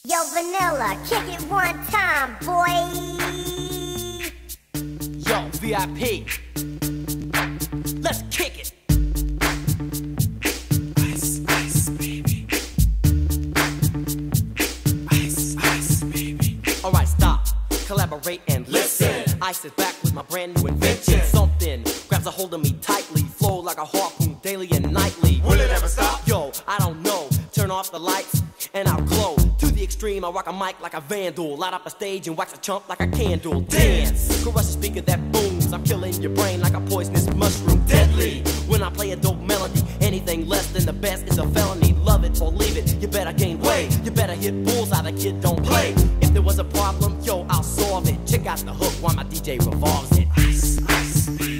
Yo, Vanilla, kick it one time, boy. Yo, VIP, let's kick it. Ice, ice, baby. Ice, ice, baby. Alright, stop, collaborate and listen. Ice is back with my brand new invention. Something grabs a hold of me tightly, flow like a harpoon daily and nightly. Will it ever stop? Yo, I don't know. Turn off the lights and I'll glow. To the extreme, I rock a mic like a vandal. Light up a stage and wax a chump like a candle. Dance, crush a speaker that booms. I'm killing your brain like a poisonous mushroom. Deadly, when I play a dope melody. Anything less than the best is a felony. Love it or leave it, you better gain weight. You better hit bullseye, the kid don't play. If there was a problem, yo, I'll solve it. Check out the hook while my DJ revolves it. Ice, ice, baby.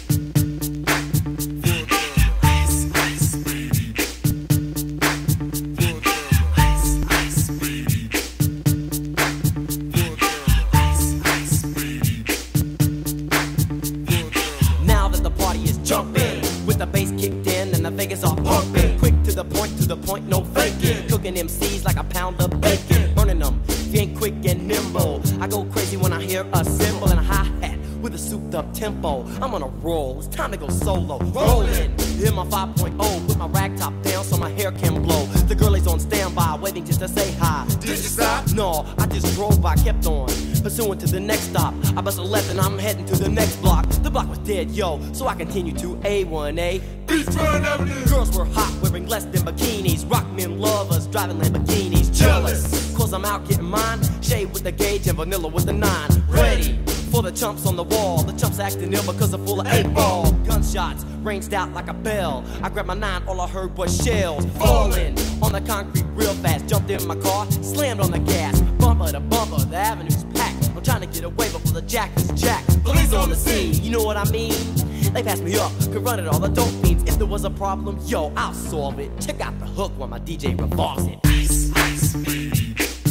Jumping with the bass kicked in and the Vegas are pumping. Quick to the point, no faking. Cooking MCs like a pound of bacon. Burning them, if you ain't quick and nimble. I go crazy when I hear a cymbal and a hi-hat with a souped up tempo. I'm on a roll, it's time to go solo. Rolling, in my 5.0, put my rag top down so my hair can blow. The girl is on standby, waiting just to say hi. Did you stop? No, I just drove by, kept on pursuing to the next stop. I bust a left and I'm heading to the next block. The block was dead, yo, so I continue to A1A. Beachfront Avenue. Girls were hot, wearing less than bikinis. Rock men lovers, driving Lamborghinis. Jealous, cause I'm out getting mine. Shade with the gauge and Vanilla with the 9. Ready for the chumps on the wall. The chumps acting ill because they're full of 8-ball. Gunshots ranged out like a bell. I grabbed my 9, all I heard was shells falling on the concrete real fast. Jumped in my car, slammed on the gas. Bumper to bumper, the avenue's packed. I'm trying to get away before the jack is jacked. Police on the scene, you know what I mean? They passed me up, could run it all the dope fiends. If there was a problem, yo, I'll solve it. Check out the hook while my DJ revolves it. Ice, ice, baby.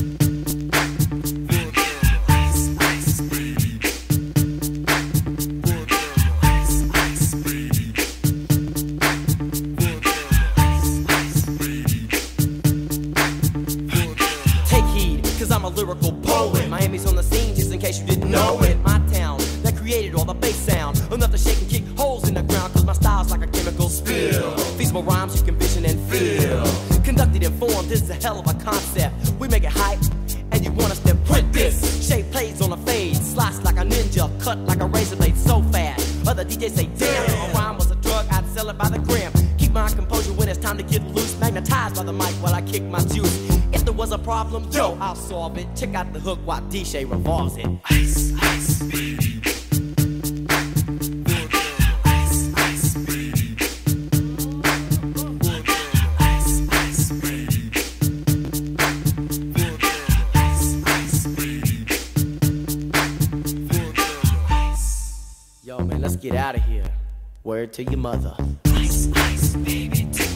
I'm a lyrical poet. Miami's on the scene, just in case you didn't know it. My town that created all the bass sound, enough to shake and kick holes in the ground. Cause my style's like a chemical spill. Feasible rhymes you can vision and feel. Conducted in form, this is a hell of a concept. We make it hype, and you want us to print this. Shape plays on a fade, slice like a ninja, cut like a razor blade so fast. Other DJs say, damn, if a rhyme was a drug, I'd sell it by the gram. Keep my composure when it's time to get loose. Magnetized by the mic while I kick my juice. If there was a problem, yo, I'll solve it. Check out the hook while DJ revolves it. Ice, ice, baby. Ice, ice, baby. Ice, ice, baby. Ice, ice, baby. Yo, man, let's get out of here. Word to your mother. Ice, ice, baby.